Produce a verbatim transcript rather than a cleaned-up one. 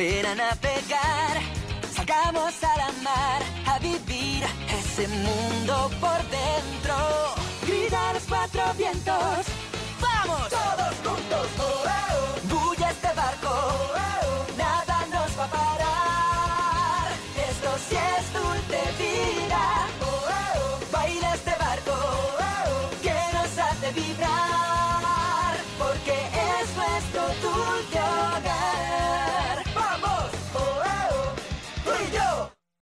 Ven a navegar, salgamos a la mar, a vivir ese mundo por dentro. Grita a los cuatro vientos, ¡vamos! Todos juntos, oh, oh.